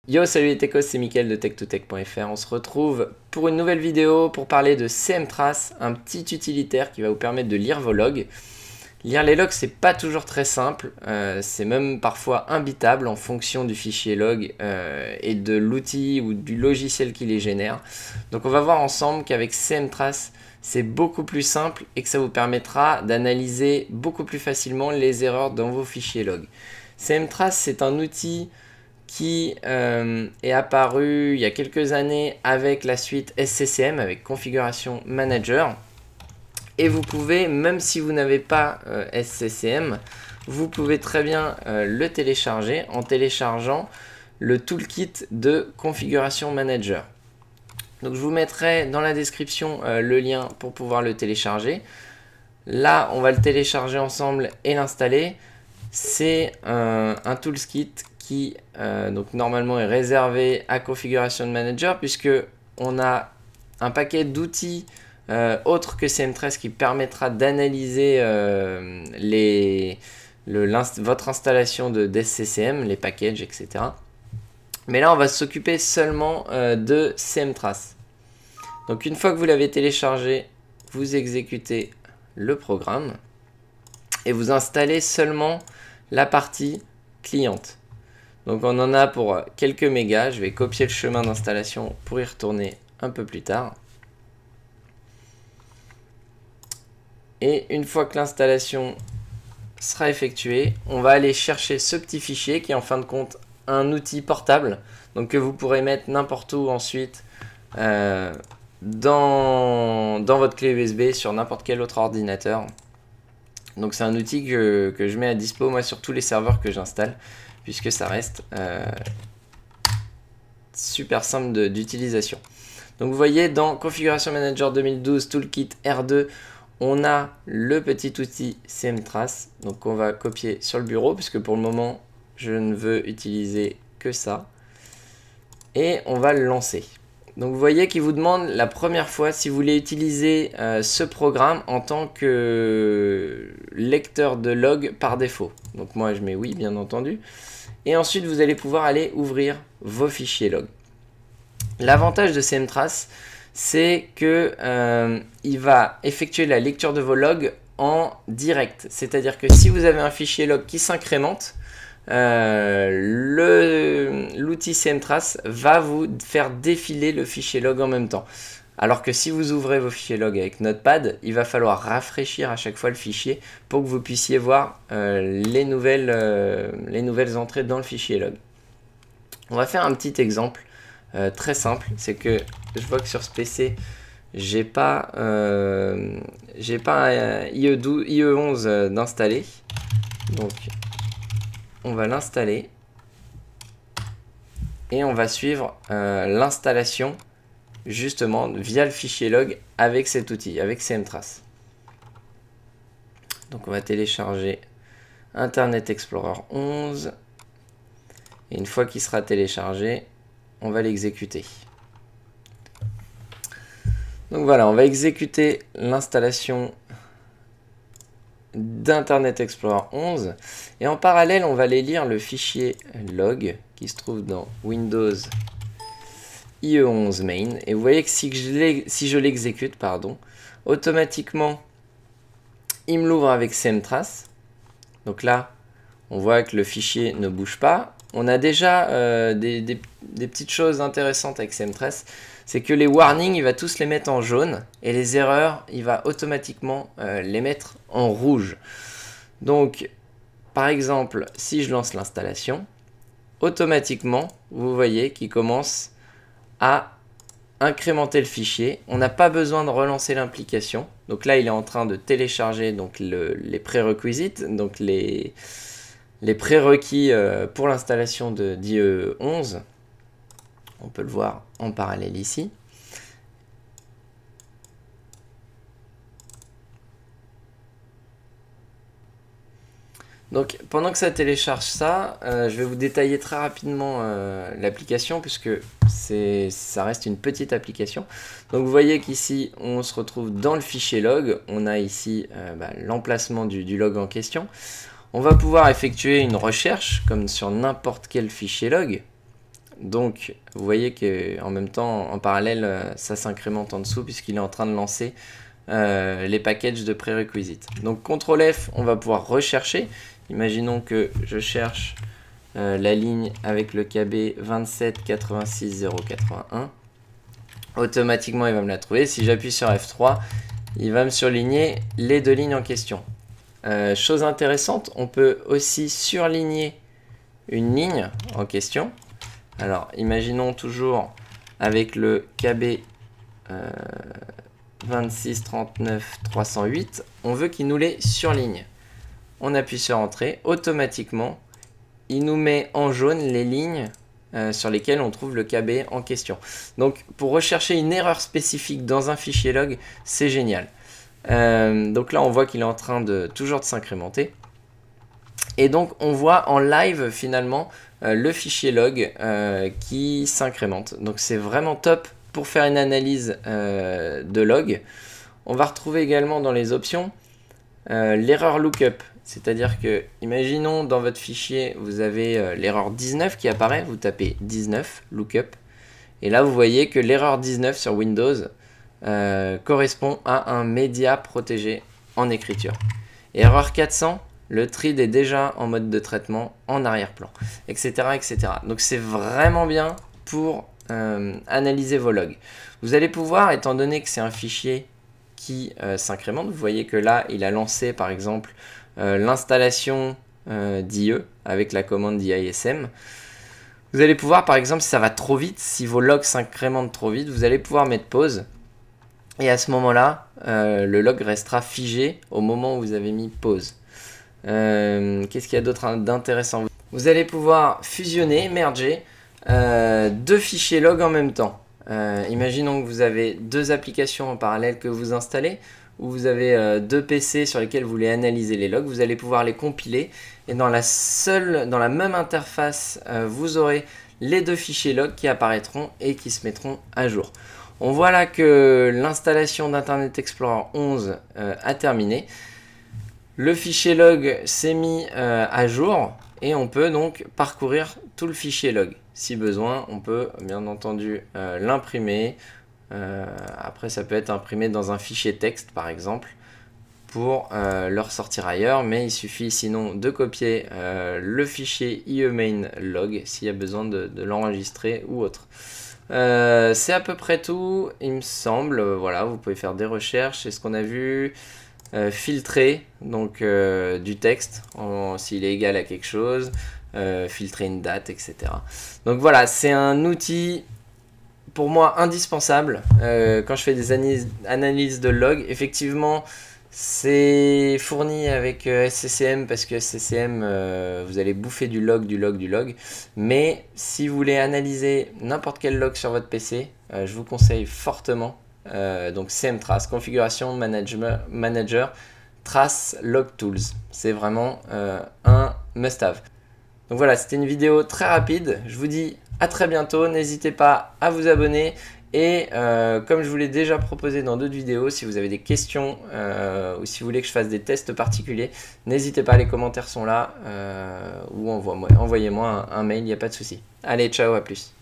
Yo, salut les techos, c'est Mickaël de tech2tech.fr. On se retrouve pour une nouvelle vidéo pour parler de CMTrace, un petit utilitaire qui va vous permettre de lire vos logs. Lire les logs, c'est pas toujours très simple, c'est même parfois imbitable en fonction du fichier log et de l'outil ou du logiciel qui les génère. Donc on va voir ensemble qu'avec CMTrace, c'est beaucoup plus simple et que ça vous permettra d'analyser beaucoup plus facilement les erreurs dans vos fichiers log. CMTrace, c'est un outil qui est apparu il y a quelques années avec la suite SCCM, avec Configuration Manager. Et vous pouvez, même si vous n'avez pas SCCM, vous pouvez très bien le télécharger en téléchargeant le toolkit de Configuration Manager. Donc je vous mettrai dans la description le lien pour pouvoir le télécharger. Là, on va le télécharger ensemble et l'installer. C'est un toolkit qui donc normalement est réservé à Configuration Manager, puisque on a un paquet d'outils autres que CMTrace qui permettra d'analyser votre installation de SCCM, les packages, etc. Mais là, on va s'occuper seulement de CMTrace. Donc une fois que vous l'avez téléchargé, vous exécutez le programme et vous installez seulement la partie cliente. Donc on en a pour quelques mégas. Je vais copier le chemin d'installation pour y retourner un peu plus tard. Et une fois que l'installation sera effectuée, on va aller chercher ce petit fichier qui est en fin de compte un outil portable, donc que vous pourrez mettre n'importe où ensuite dans votre clé USB sur n'importe quel autre ordinateur. Donc c'est un outil que je mets à dispo moi sur tous les serveurs que j'installe, puisque ça reste super simple d'utilisation. Donc vous voyez, dans Configuration Manager 2012 Toolkit R2, on a le petit outil CMTrace. Donc on va copier sur le bureau, puisque pour le moment je ne veux utiliser que ça. Et on va le lancer. Donc vous voyez qu'il vous demande la première fois si vous voulez utiliser ce programme en tant que lecteur de log par défaut. Donc moi je mets oui, bien entendu. Et ensuite vous allez pouvoir aller ouvrir vos fichiers log. L'avantage de CMTrace, c'est que il va effectuer la lecture de vos logs en direct. C'est-à-dire que si vous avez un fichier log qui s'incrémente, l'outil CMTrace va vous faire défiler le fichier log en même temps. Alors que si vous ouvrez vos fichiers log avec Notepad, il va falloir rafraîchir à chaque fois le fichier pour que vous puissiez voir les nouvelles entrées dans le fichier log. On va faire un petit exemple très simple. C'est que je vois que sur ce PC, j'ai pas un IE11 d'installer. Donc on va l'installer et on va suivre l'installation justement via le fichier log avec cet outil, avec CMTrace. Donc on va télécharger Internet Explorer 11 et une fois qu'il sera téléchargé, on va l'exécuter. Donc voilà, on va exécuter l'installation d'Internet Explorer 11 et en parallèle on va aller lire le fichier log qui se trouve dans Windows IE11 main, et vous voyez que si je l'exécute, automatiquement il me l'ouvre avec CMTrace. Donc là on voit que le fichier ne bouge pas. On a déjà des petites choses intéressantes avec CMTrace, c'est que les warnings, il va tous les mettre en jaune et les erreurs, il va automatiquement les mettre en rouge. Donc, par exemple, si je lance l'installation, automatiquement, vous voyez qu'il commence à incrémenter le fichier. On n'a pas besoin de relancer l'application. Donc là, il est en train de télécharger donc, les prérequis, donc les prérequis pour l'installation d'IE11. On peut le voir en parallèle ici. Donc pendant que ça télécharge ça, je vais vous détailler très rapidement l'application, puisque ça reste une petite application. Donc vous voyez qu'ici on se retrouve dans le fichier log. On a ici l'emplacement du log en question. On va pouvoir effectuer une recherche comme sur n'importe quel fichier log. Donc vous voyez qu'en même temps, en parallèle, ça s'incrémente en dessous puisqu'il est en train de lancer les packages de prerequisites. Donc CTRL F, on va pouvoir rechercher. Imaginons que je cherche la ligne avec le KB 2786081. Automatiquement, il va me la trouver. Si j'appuie sur F3, il va me surligner les deux lignes en question. Chose intéressante, on peut aussi surligner une ligne en question. Alors, imaginons toujours avec le KB 2639308, on veut qu'il nous les surligne. On appuie sur Entrée, automatiquement, il nous met en jaune les lignes sur lesquelles on trouve le KB en question. Donc, pour rechercher une erreur spécifique dans un fichier log, c'est génial. Donc là, on voit qu'il est en train de toujours de s'incrémenter. Et donc, on voit en live, finalement, le fichier log qui s'incrémente. Donc, c'est vraiment top pour faire une analyse de log. On va retrouver également dans les options l'erreur lookup. C'est-à-dire que, imaginons dans votre fichier, vous avez l'erreur 19 qui apparaît, vous tapez 19, lookup, et là vous voyez que l'erreur 19 sur Windows correspond à un média protégé en écriture. Erreur 400, le thread est déjà en mode de traitement en arrière-plan, etc., etc. Donc c'est vraiment bien pour analyser vos logs. Vous allez pouvoir, étant donné que c'est un fichier qui s'incrémente, vous voyez que là, il a lancé par exemple l'installation d'IE avec la commande d'IISM. Vous allez pouvoir, par exemple, si ça va trop vite, si vos logs s'incrémentent trop vite, vous allez pouvoir mettre pause. Et à ce moment-là, le log restera figé au moment où vous avez mis pause. Qu'est-ce qu'il y a d'autre d'intéressant? Vous allez pouvoir fusionner, merger deux fichiers log en même temps. Imaginons que vous avez deux applications en parallèle que vous installez, où vous avez deux PC sur lesquels vous voulez analyser les logs. Vous allez pouvoir les compiler et dans la même interface, vous aurez les deux fichiers log qui apparaîtront et qui se mettront à jour. On voit là que l'installation d'Internet Explorer 11 a terminé. Le fichier log s'est mis à jour et on peut donc parcourir tout le fichier log. Si besoin, on peut bien entendu l'imprimer. Après, ça peut être imprimé dans un fichier texte par exemple pour le ressortir ailleurs, mais il suffit sinon de copier le fichier IEmain log s'il y a besoin de l'enregistrer ou autre. C'est à peu près tout, il me semble. Voilà, vous pouvez faire des recherches, c'est ce qu'on a vu. Filtrer donc du texte s'il est égal à quelque chose, filtrer une date, etc. Donc voilà, c'est un outil pour moi indispensable quand je fais des analyses de log. Effectivement, c'est fourni avec SCCM parce que SCCM, vous allez bouffer du log. Mais si vous voulez analyser n'importe quel log sur votre PC, je vous conseille fortement donc CMTrace, Configuration Manager, Trace Log Tools. C'est vraiment un must-have. Donc voilà, c'était une vidéo très rapide. Je vous dis à très bientôt. N'hésitez pas à vous abonner. Et comme je vous l'ai déjà proposé dans d'autres vidéos, si vous avez des questions ou si vous voulez que je fasse des tests particuliers, n'hésitez pas, les commentaires sont là ou envoyez-moi un mail, il n'y a pas de souci. Allez, ciao, à plus.